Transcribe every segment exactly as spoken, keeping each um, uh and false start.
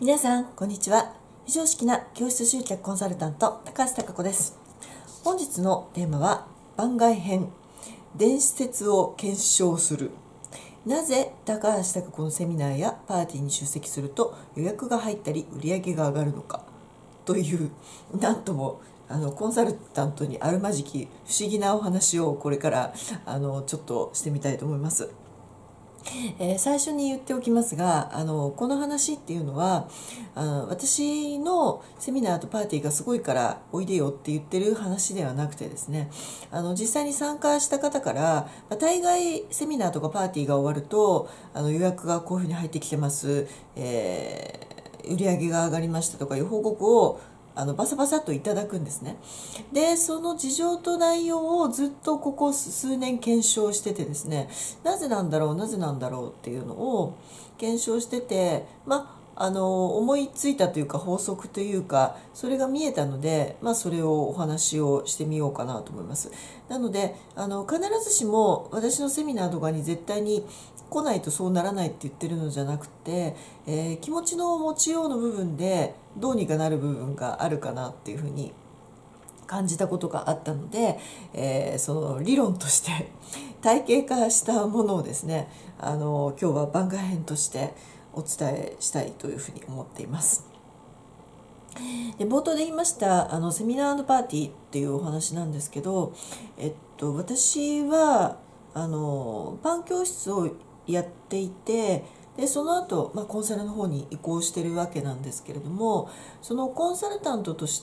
皆さんこんにちは。非常識な教室集客コンサルタント高橋貴子です。本日のテーマは番外編、伝説を検証する。なぜ高橋貴子のセミナーやパーティーに出席すると予約が入ったり売り上げが上がるのかという、なんともあのコンサルタントにあるまじき不思議なお話をこれからあのちょっとしてみたいと思います。えー、最初に言っておきますが、あのこの話っていうのはあの私のセミナーとパーティーがすごいからおいでよって言ってる話ではなくてですね、あの実際に参加した方から、まあ、大概セミナーとかパーティーが終わるとあの予約がこういうふうに入ってきてます、えー、売り上げが上がりましたとかいう報告をあのバサバサといただくんですね。でその事情と内容をずっとここ数年検証しててですね、なぜなんだろうなぜなんだろうっていうのを検証してて、まあの思いついたというか法則というかそれが見えたので、まあ、それをお話をしてみようかなと思います。なのであの必ずしも私のセミナーとかに絶対に来ないとそうならないって言ってるのじゃなくて、えー、気持ちの持ちようの部分でどうにかなる部分があるかなっていうふうに感じたことがあったので、えー、その理論として体系化したものをですね、あの今日は番外編としてお伝えしたいというふうに思っています。で冒頭で言いましたあのセミナーパーティーっていうお話なんですけど、えっと、私はあのパン教室をやっていて、でその後、まあ、コンサルの方に移行してるわけなんですけれども、そのコンサルタントとして、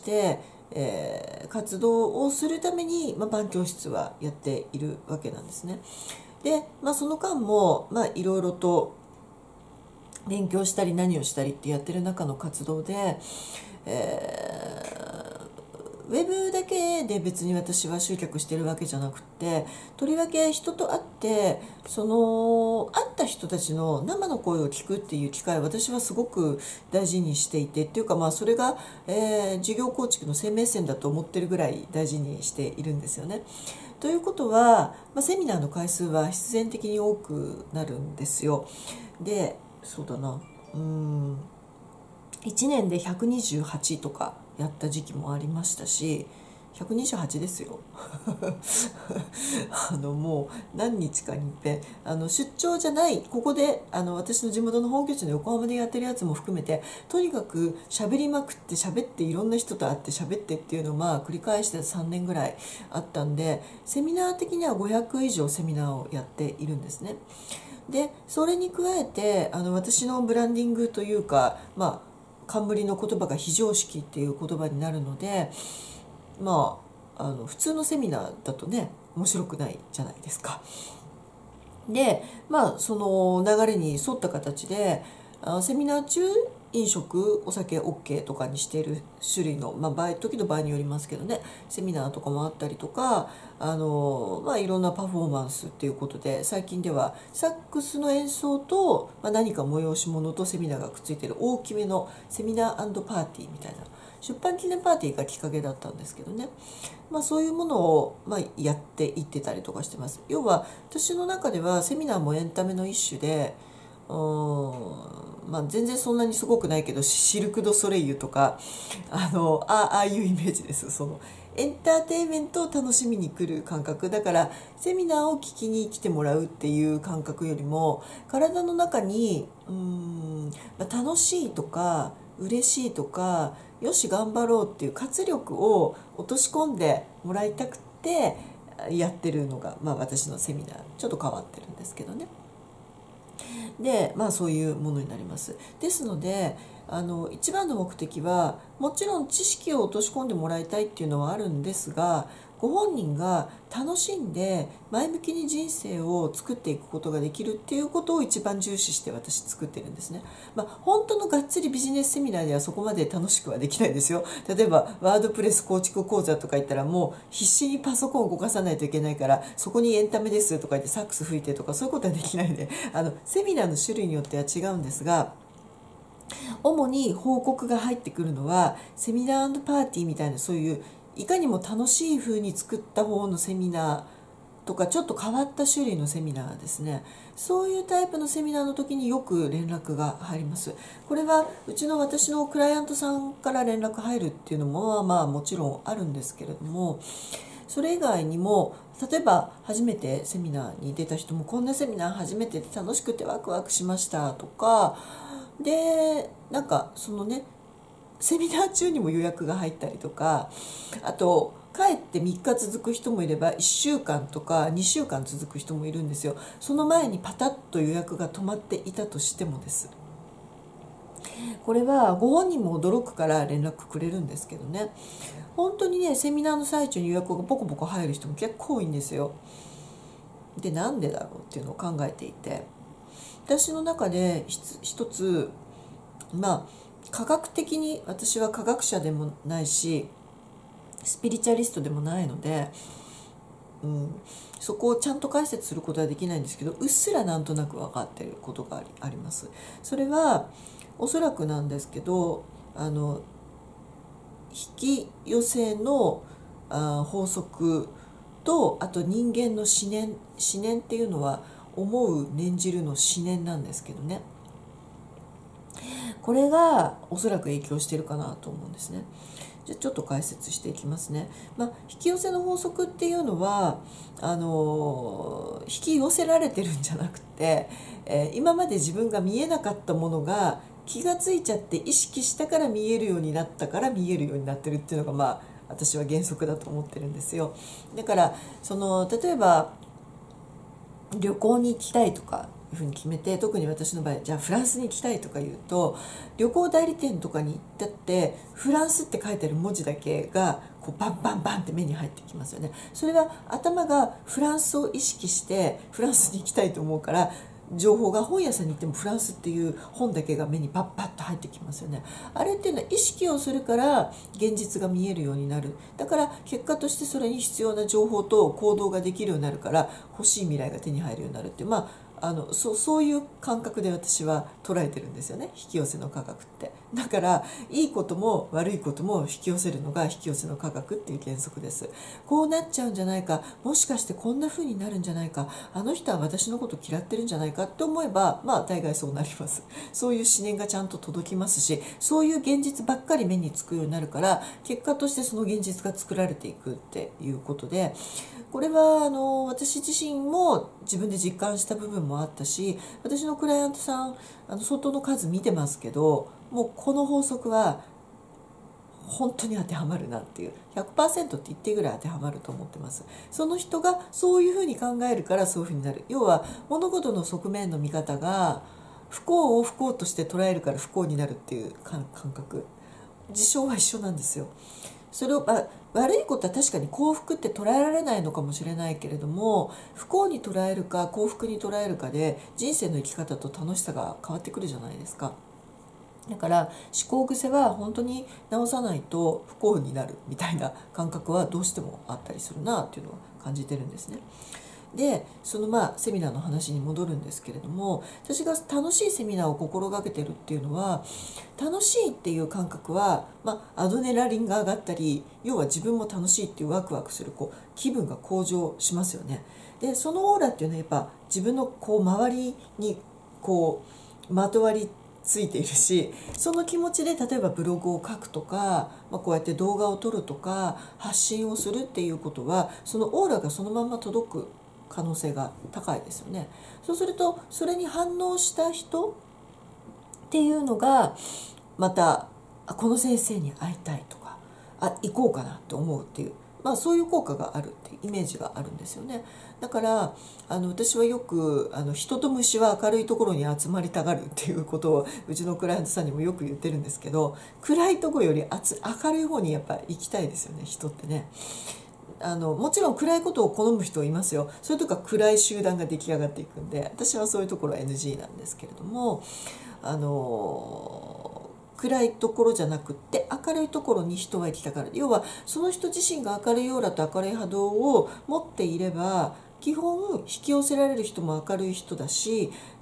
えー、活動をするために、まあ、パン教室はやっているわけなんですね。で、まあ、その間も、まあ、いろいろと勉強したり何をしたりってやってる中の活動で、えーウェブだけで別に私は集客してるわけじゃなくて、とりわけ人と会ってその会った人たちの生の声を聞くっていう機会を私はすごく大事にしていて、っていうかまあそれが、えー、事業構築の生命線だと思ってるぐらい大事にしているんですよね。ということは、まあ、セミナーの回数は必然的に多くなるんですよ。でそうだなうんいちねんでひゃくにじゅうはちとかやった時期もありましたし、ひゃくにじゅうはちですよあのもう何日かにいっぺんあの出張じゃないここであの私の地元の本拠地の横浜でやってるやつも含めて、とにかく喋りまくって喋っていろんな人と会って喋ってっていうのをまあ繰り返してさんねんぐらいあったんで、セミナー的にはごひゃく以上セミナーをやっているんですね。でそれに加えてあの私のブランディングというか、まあ冠の言葉が非常識っていう言葉になるので、まあ、あの普通のセミナーだとね面白くないじゃないですか。でまあその流れに沿った形であセミナー中飲食お酒 OK とかにしている種類の、まあ、場合時の場合によりますけどね、セミナーとかもあったりとか、あの、まあ、いろんなパフォーマンスっていうことで最近ではサックスの演奏と、まあ、何か催し物とセミナーがくっついている大きめのセミナー&パーティーみたいな出版記念パーティーがきっかけだったんですけどね、まあ、そういうものを、まあ、やっていってたりとかしてます。要は私の中ではセミナーもエンタメの一種で、うーんまあ、全然そんなにすごくないけどシルク・ドゥ・ソレイユとかあのあああいうイメージです。そのエンターテインメントを楽しみに来る感覚だから、セミナーを聞きに来てもらうっていう感覚よりも体の中にうーん、まあ、楽しいとか嬉しいとかよし頑張ろうっていう活力を落とし込んでもらいたくてやってるのが、まあ、私のセミナーちょっと変わってるんですけどね。でまあそういうものになります。ですのであの一番の目的はもちろん知識を落とし込んでもらいたいっていうのはあるんですが、ご本人が楽しんで前向きに人生を作っていくことができるっていうことを一番重視して私作ってるんですね。まあ、本当のがっつりビジネスセミナーではそこまで楽しくはできないですよ。例えばワードプレス構築講座とか言ったらもう必死にパソコンを動かさないといけないから、そこにエンタメですとか言ってサックス吹いてとかそういうことはできないので、あのセミナーの種類によっては違うんですが、主に報告が入ってくるのはセミナー&パーティーみたいな、そういういかにも楽しい風に作った方のセミナーとかちょっと変わった種類のセミナーですね、そういうタイプのセミナーの時によく連絡が入ります。これはうちの私のクライアントさんから連絡入るっていうのもまあもちろんあるんですけれども、それ以外にも例えば初めてセミナーに出た人も、こんなセミナー初めてで楽しくてワクワクしましたとかで、なんかそのねセミナー中にも予約が入ったりとか、あと帰ってみっか続く人もいればいっしゅうかんとかにしゅうかん続く人もいるんですよ。その前にパタッと予約が止まっていたとしてもです。これはご本人も驚くから連絡くれるんですけどね、本当にねセミナーの最中に予約がポコポコ入る人も結構多いんですよ。でなんでだろうっていうのを考えていて、私の中で一つ、まあ科学的に、私は科学者でもないしスピリチュアリストでもないので、うん、そこをちゃんと解説することはできないんですけど、うっすらなんとなく分かっていることがあり、あります。それはおそらくなんですけど、あの引き寄せのあ法則と、あと人間の思念、思念っていうのは思う念じるの思念なんですけどね、これがおそらく影響しているかなと思うんですね。じゃあちょっと解説していきますね。まあ、引き寄せの法則っていうのはあの引き寄せられてるんじゃなくて、えー、今まで自分が見えなかったものが気がついちゃって意識したから見えるようになったから見えるようになってるっていうのが、まあ私は原則だと思ってるんですよ。だからその例えば旅行に行きたいとかいうふうに決めて、特に私の場合じゃあフランスに行きたいとか言うと、旅行代理店とかに行ったってフランスって書いてある文字だけがこうバンバンバンって目に入ってきますよね。それは頭がフランスを意識してフランスに行きたいと思うから、情報が本屋さんに行ってもフランスっていう本だけが目にパッパッと入ってきますよね。あれっていうのは意識をするから現実が見えるようになる。だから結果としてそれに必要な情報と行動ができるようになるから、欲しい未来が手に入るようになるっていう、まああのそそういう感覚で私は捉えてるんですよね、引き寄せの科学って。だからいいことも悪いことも引き寄せるのが引き寄せの科学っていう原則です。こうなっちゃうんじゃないか、もしかしてこんな風になるんじゃないか、あの人は私のこと嫌ってるんじゃないかって思えば、まあ大概そうなります。そういう思念がちゃんと届きますし、そういう現実ばっかり目につくようになるから、結果としてその現実が作られていくっていうことで、これはあの私自身も自分で実感した部分もあったし、私のクライアントさんあの相当の数見てますけど、もうこの法則は本当に当てはまるなっていう、 ひゃくパーセント って言ってぐらい当てはまると思ってます。その人がそういうふうに考えるからそういうふうになる。要は物事の側面の見方が不幸を不幸として捉えるから不幸になるっていう感覚、事象は一緒なんですよ。それを、まあ、悪いことは確かに幸福って捉えられないのかもしれないけれども、不幸に捉えるか幸福に捉えるかで人生の生き方と楽しさが変わってくるじゃないですか。だから思考癖は本当に直さないと不幸になるみたいな感覚はどうしてもあったりするなっていうのは感じてるんですね。でそのまあセミナーの話に戻るんですけれども、私が楽しいセミナーを心がけてるっていうのは、楽しいっていう感覚は、まあ、アドネラリンが上がったり、要は自分も楽しいっていうワクワクするこう気分が向上しますよね。でそのオーラっていうのはやっぱ自分のこう周りにこうまとわりついているし、その気持ちで例えばブログを書くとか、まあ、こうやって動画を撮るとか発信をするっていうことは、そのオーラがそのまま届く可能性が高いですよね。そうするとそれに反応した人っていうのがまたこの先生に会いたいとか、あ行こうかなと思うっていう、まあ、そういう効果があるっていうイメージがあるんですよね。だからあの私はよくあの人と虫は明るいところに集まりたがるっていうことをうちのクライアントさんにもよく言ってるんですけど、暗いところより明るい方にやっぱ行きたいですよね、人ってね。あのもちろん暗いことを好む人いますよ。それとか暗い集団が出来上がっていくんで、私はそういうところは エヌジー なんですけれども、あの暗いところじゃなくって明るいところに人は行きたがる。要はその人自身が明るいオーラと明るい波動を持っていれば、基本引き寄せられる人も明るい人だし、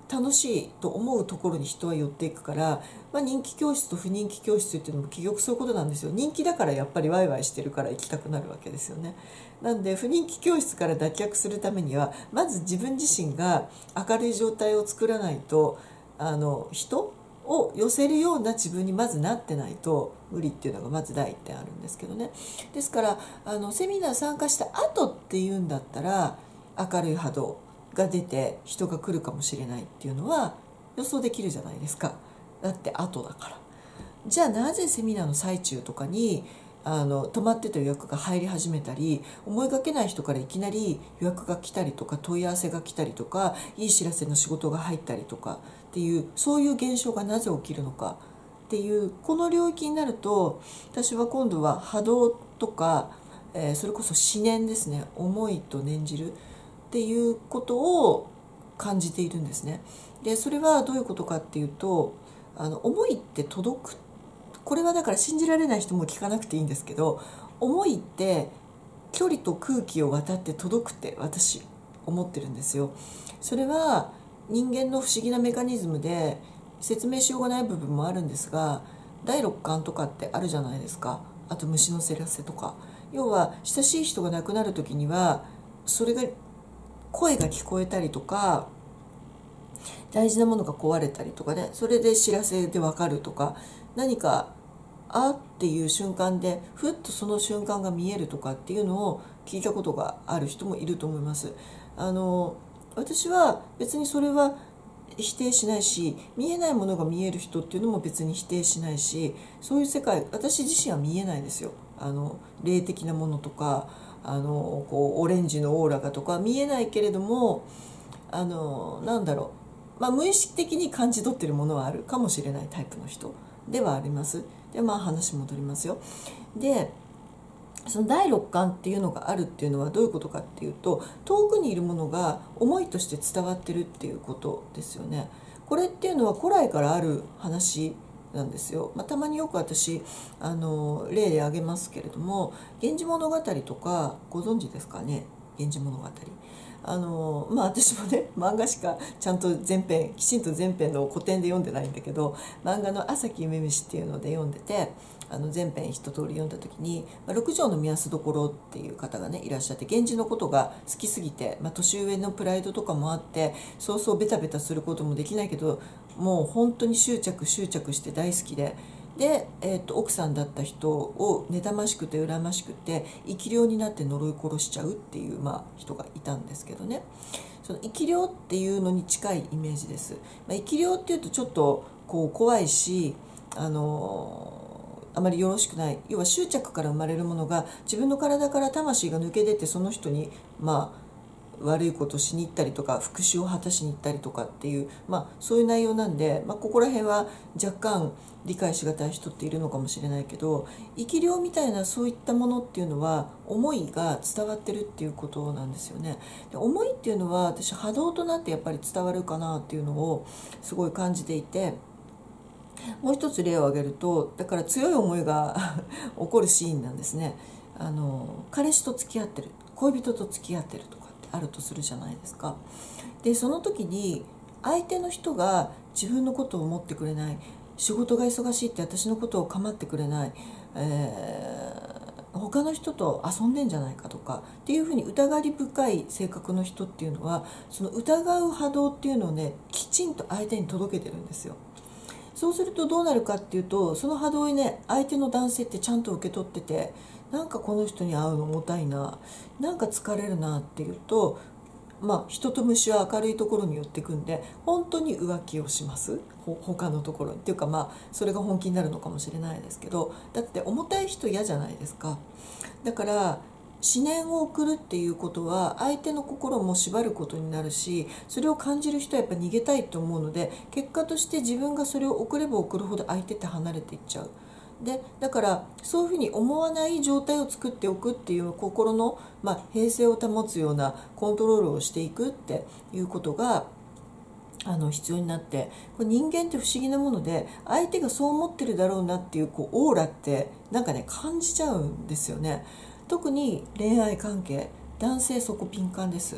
楽しいと思うところに人は寄っていくから、まあ、人気教室と不人気教室っていうのも結局そういうことなんですよ。人気だからやっぱりワイワイしてるから行きたくなるわけですよね。なんで不人気教室から脱却するためにはまず自分自身が明るい状態を作らないと、あの人を寄せるような自分にまずなってないと無理っていうのがまず第一点あるんですけどね。ですからあのセミナー参加した後っていうんだったら明るい波動が出て人が来るかもしれないっていうのは予想できるじゃないですか。だって後だから。じゃあなぜセミナーの最中とかにあの泊まってた予約が入り始めたり、思いがけない人からいきなり予約が来たりとか問い合わせが来たりとかいい知らせの仕事が入ったりとかっていう、そういう現象がなぜ起きるのかっていうこの領域になると、私は今度は波動とか、えー、それこそ思念ですね、思いと念じるっていうことを感じているんですね。でそれはどういうことかっていうと、あの思いって届く、これはだから信じられない人も聞かなくていいんですけど、思いって距離と空気を渡って届くって私思ってるんですよ。それは人間の不思議なメカニズムで説明しようがない部分もあるんですが、第六感とかってあるじゃないですか。あと虫の知らせとか、要は親しい人が亡くなる時にはそれが声が聞こえたりとか、大事なものが壊れたりとかね、それで知らせで分かるとか、何かあっていう瞬間でふっとその瞬間が見えるとかっていうのを聞いたことがある人もいると思います。あの私は別にそれは否定しないし、見えないものが見える人っていうのも別に否定しないし、そういう世界私自身は見えないですよ。あの霊的なものとか、あのこうオレンジのオーラがとか見えないけれども、あのなんだろう、まあ、無意識的に感じ取ってるものはあるかもしれないタイプの人ではあります。でまあ話戻りますよ。でその第六感っていうのがあるっていうのはどういうことかっていうと、遠くにいるものが思いとして伝わってるっていうことですよね。これっていうのは古来からある話なんですよ。まあ、たまによく私あの例で挙げますけれども、源氏物語とかご存知ですかね。源氏物語、あのまあ私もね漫画しかちゃんと全編きちんと全編の古典で読んでないんだけど、漫画の「朝木夢飯」っていうので読んでて、あの全編一通り読んだ時に、まあ、六条の目安どころっていう方がねいらっしゃって、源氏のことが好きすぎて、まあ、年上のプライドとかもあってそうそうベタベタすることもできないけど、もう本当に執着執着して大好きで。で、えー、と奥さんだった人を妬ましくて恨ましくて生き霊になって呪い殺しちゃうっていう、まあ、人がいたんですけどね。その生き霊っていうのに近いイメージです。まあ、生き霊っていうとちょっとこう怖いし、あのー、あまりよろしくない。要は執着から生まれるものが自分の体から魂が抜け出て、その人にまあ悪いことしに行ったりとか復讐を果たしに行ったりとかっていう、まあ、そういう内容なんで、まあ、ここら辺は若干理解しがたい人っているのかもしれないけど、生き霊みたいなそういったものっていうのは思いが伝わってるっていうことなんですよね。で思いっていうのは私波動となってやっぱり伝わるかなっていうのをすごい感じていて、もう一つ例を挙げると、だから強い思いが起こるシーンなんですね。あの彼氏と付き合ってる、恋人と付き合ってるとかあるとするじゃないですか。でその時に相手の人が自分のことを思ってくれない、仕事が忙しいって私のことを構ってくれない、えー、他の人と遊んでんじゃないかとかっていうふうに疑り深い性格の人っていうのは、その疑う波動っていうのをねきちんと相手に届けてるんですよ。そうするとどうなるかっていうと、その波動にね相手の男性ってちゃんと受け取ってて、なんかこの人に会うの重たいな、なんか疲れるなっていうと、まあ人と虫は明るいところに寄ってくんで本当に浮気をします。ほ他のところにっていうか、まあそれが本気になるのかもしれないですけど、だって重たい人嫌じゃないですか。だから思念を送るっていうことは相手の心も縛ることになるし、それを感じる人はやっぱ逃げたいと思うので、結果として自分がそれを送れば送るほど相手って離れていっちゃう。でだからそういうふうに思わない状態を作っておくっていう心の、まあ、平静を保つようなコントロールをしていくっていうことがあの必要になって、これ人間って不思議なもので、相手がそう思ってるだろうなっていうこうオーラってなんかね感じちゃうんですよね。特に恋愛関係、男性そこ敏感です。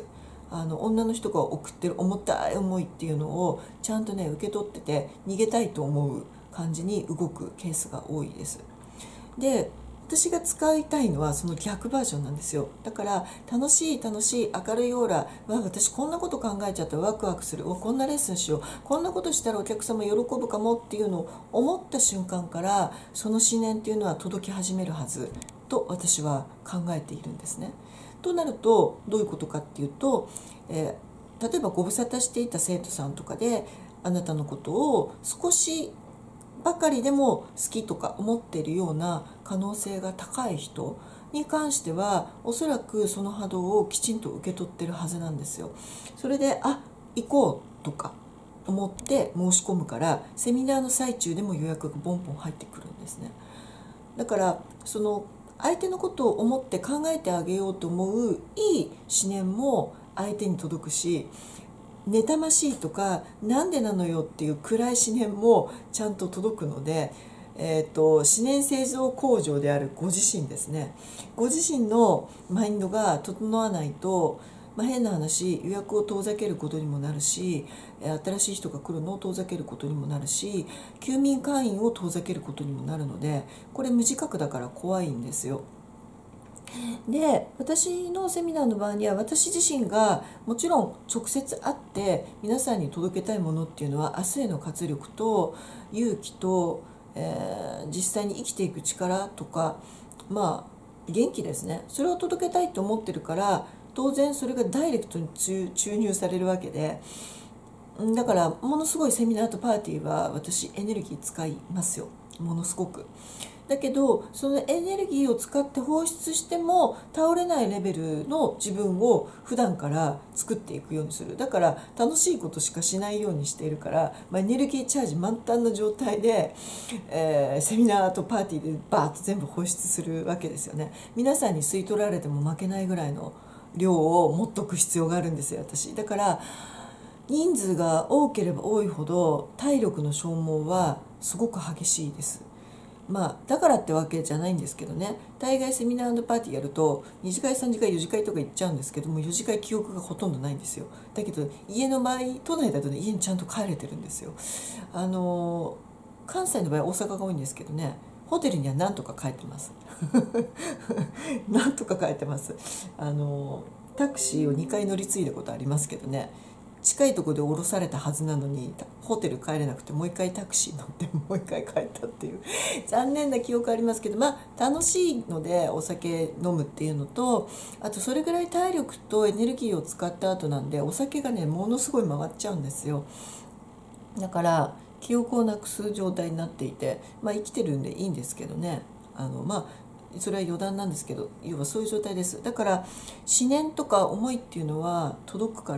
あの女の人が送ってる重たい思いっていうのをちゃんとね受け取ってて、逃げたいと思う感じに動くケースが多いです。で、私が使いたいのはその逆バージョンなんですよ。だから楽しい楽しい明るいオーラ、わ私こんなこと考えちゃったワクワクする、おこんなレッスンしよう、こんなことしたらお客様喜ぶかもっていうのを思った瞬間から、その思念っていうのは届き始めるはずと私は考えているんですね。となるとどういうことかっていうと、えー、例えばご無沙汰していた生徒さんとかで、あなたのことを少しばかりでも好きとか思っているような可能性が高い人に関しては、おそらくその波動をきちんと受け取ってるはずなんですよ。それであ行こうとか思って申し込むから、セミナーの最中でも予約がボンボン入ってくるんですね。だからその相手のことを思って考えてあげようと思ういい思念も相手に届くし、妬ましいとかなんでなのよっていう暗い思念もちゃんと届くので、えーと、思念製造工場であるご自身ですね、ご自身のマインドが整わないと、まあ、変な話予約を遠ざけることにもなるし、新しい人が来るのを遠ざけることにもなるし、休眠会員を遠ざけることにもなるので、これ無自覚だから怖いんですよ。で、私のセミナーの場合には、私自身がもちろん直接会って皆さんに届けたいものっていうのは、明日への活力と勇気と、えー、実際に生きていく力とか、まあ元気ですね、それを届けたいと思ってるから、当然それがダイレクトに注入されるわけで、だからものすごいセミナーとパーティーは私エネルギー使いますよ、ものすごく。だけどそのエネルギーを使って放出しても倒れないレベルの自分を普段から作っていくようにする。だから楽しいことしかしないようにしているから、まあ、エネルギーチャージ満タンの状態で、えー、セミナーとパーティーでバーッと全部放出するわけですよね。皆さんに吸い取られても負けないぐらいの量を持っとく必要があるんですよ、私。だから人数が多ければ多いほど体力の消耗はすごく激しいです。まあ、だからってわけじゃないんですけどね、大概セミナーパーティーやるとに次会さん次会よ次会とか行っちゃうんですけども、よ次会記憶がほとんどないんですよ。だけど家の場合、都内だとね家にちゃんと帰れてるんですよ。あの関西の場合大阪が多いんですけどね、ホテルにはなんとか帰ってますなんとか帰ってます。あのタクシーをにかい乗り継いだことありますけどね、近いところで降ろされたはずなのにホテル帰れなくて、もう一回タクシー乗ってもう一回帰ったっていう残念な記憶ありますけど、まあ楽しいのでお酒飲むっていうのと、あとそれぐらい体力とエネルギーを使った後なんで、お酒がねものすごい回っちゃうんですよ。だから記憶をなくす状態になっていて、まあ生きてるんでいいんですけどね、あのまあそれは余談なんですけど、要はそういう状態です。だから思念とか思いっていうのは届くから、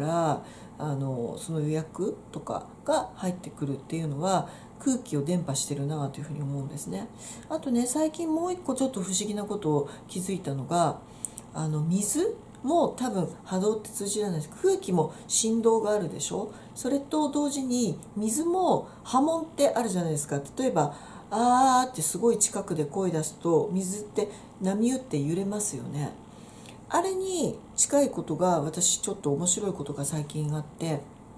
あのその予約とかが入ってくるっていうのは空気を伝播してるなというふうに思うんですね。あとね、最近もう一個ちょっと不思議なことを気づいたのが、あの水も多分波動って通じられないです。空気も振動があるでしょ。それと同時に水も波紋ってあるじゃないですか。例えばあーってすごい近くで声出すと水って波打って揺れますよね。あれに近いことが、私ちょっと面白いことが最近あって、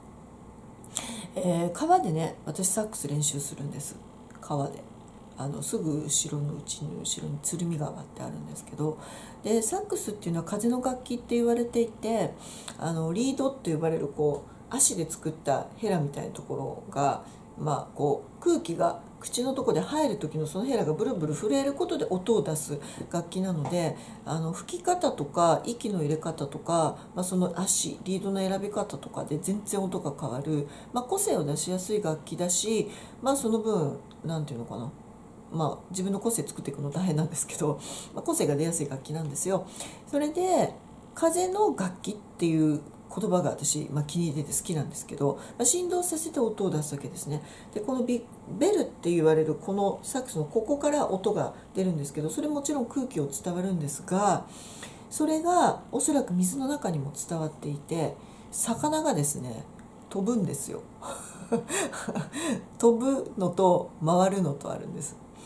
えー、川でね私サックス練習するんです。川であのすぐ後ろのうちに後ろに鶴見川ってあるんですけど、でサックスっていうのは風の楽器って言われていて、あのリードって呼ばれるこう足で作ったヘラみたいなところが、まあ、こう空気が口のとこで入る時のそのヘラがブルブル震えることで音を出す楽器なので、あの吹き方とか息の入れ方とか、まあ、その足リードの選び方とかで全然音が変わる、まあ、個性を出しやすい楽器だし、まあ、その分なんていうのかな、まあ、自分の個性作っていくの大変なんですけど、まあ、個性が出やすい楽器なんですよ。それで風の楽器っていう言葉が私、まあ、気に入ってて好きなんですけど、まあ、振動させて音を出すわけですね。でこのビベルって言われるこのサックスのここから音が出るんですけど、それもちろん空気を伝わるんですが、それがおそらく水の中にも伝わっていて、魚がですね飛ぶんですよ飛ぶのと回るのとあるんです。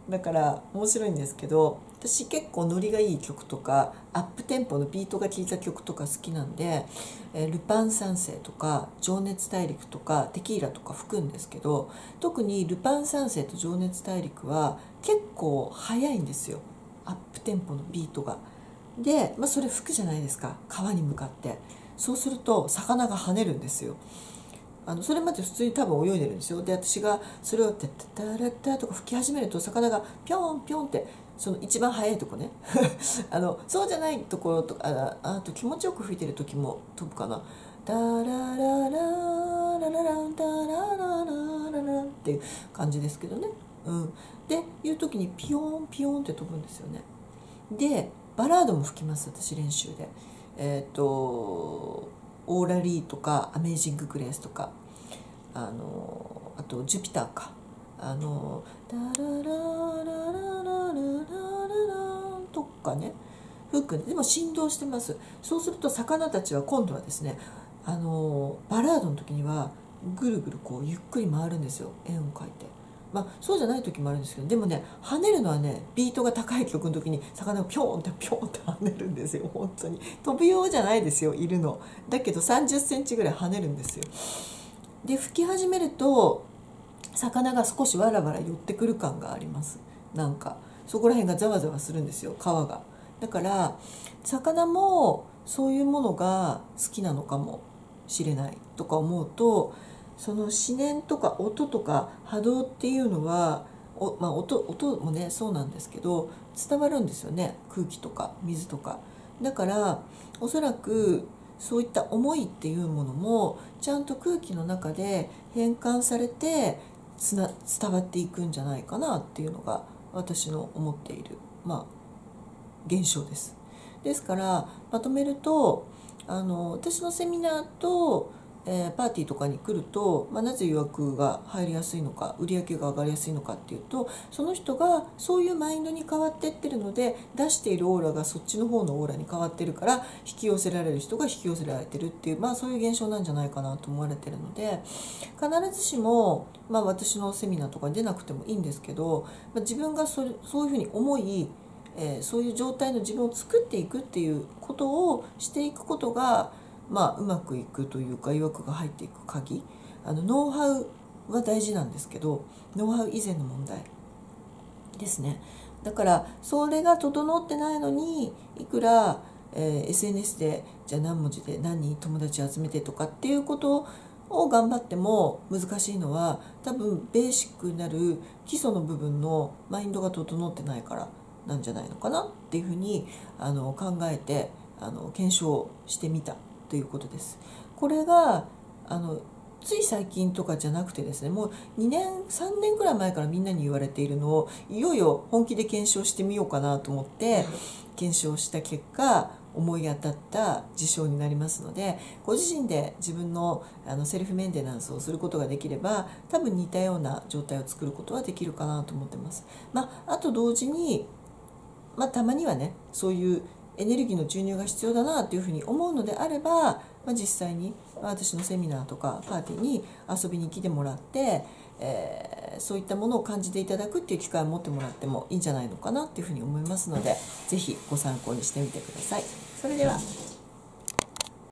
だから面白いんですけど、私結構ノリがいい曲とかアップテンポのビートが効いた曲とか好きなんで、えールパン三世とか情熱大陸とかテキーラとか吹くんですけど、特にルパン三世と情熱大陸は結構速いんですよ、アップテンポのビートが。で、まあ、それ吹くじゃないですか、川に向かって。そうすると魚が跳ねるんですよ。あのそれまで普通に多分泳いでるんですよ。で私がそれを「タッタッタラッタ」とか吹き始めると、魚がピョンピョンって、その一番速いとこねあのそうじゃないところとか、ああと気持ちよく吹いてる時も飛ぶかな。ダラララララランダララララランっていう感じですけどね。うん、でいう時にピヨンピヨンって飛ぶんですよね。でバラードも吹きます、私練習で。えっ、とオーラリーとかアメージング・グレースとか、あのあとジュピターか、あのダララララララララとかね、フックでも振動してます。そうすると魚たちは今度はですね、あのバラードの時にはぐるぐるこうゆっくり回るんですよ、円を描いて。まあそうじゃない時もあるんですけど、でもね跳ねるのはね、ビートが高い曲の時に魚がピョーンってピョーンって跳ねるんですよ。本当に飛ぶようじゃないですよ、いるのだけどさんじゅっセンチぐらい跳ねるんですよ。で吹き始めると魚が少しわらわら寄ってくる感があります。なんかそこら辺がざわざわするんですよ、川が。だから魚もそういうものが好きなのかもしれないとか思うと、その思念とか音とか波動っていうのはお、まあ、音, 音もねそうなんですけど伝わるんですよね、空気とか水とか。だからおそらくそういった思いっていうものもちゃんと空気の中で変換されてつな伝わっていくんじゃないかなっていうのが私の思っている、まあ、現象です。ですからまとめると、あの私のセミナーと、えーパーティーとかに来ると、まあ、なぜ予約が入りやすいのか、売り上げが上がりやすいのかっていうと、その人がそういうマインドに変わってってるので、出しているオーラがそっちの方のオーラに変わってるから、引き寄せられる人が引き寄せられてるっていう、まあ、そういう現象なんじゃないかなと思われてるので、必ずしも、まあ、私のセミナーとかに出なくてもいいんですけど、まあ、自分がそれそういうふうに思い、えーそういう状態の自分を作っていくっていうことをしていくことが、まあ、うまくいくというか、予約が入っていく鍵。あのノウハウは大事なんですけど、ノウハウ以前の問題ですね。だからそれが整ってないのに、いくら、えー エスエヌエス でじゃあ何文字で何人友達集めてとかっていうことを頑張っても難しいのは、多分ベーシックになる基礎の部分のマインドが整ってないからなんじゃないのかなっていうふうにあの考えて、あの検証してみたということです。これがあのつい最近とかじゃなくてですね、もうにねんさんねんくらい前からみんなに言われているのを、いよいよ本気で検証してみようかなと思って検証した結果、思い当たった事象になりますので、ご自身で自分のあのセルフメンテナンスをすることができれば、多分似たような状態を作ることはできるかなと思ってます。まあ、あと同時に、まあ、たまにはねそういうエネルギーの注入が必要だなというふうに思うのであれば、まあ、実際に私のセミナーとかパーティーに遊びに来てもらって、えーそういったものを感じていただくっていう機会を持ってもらってもいいんじゃないのかなっていうふうに思いますので、ぜひご参考にしてみてください。それでは。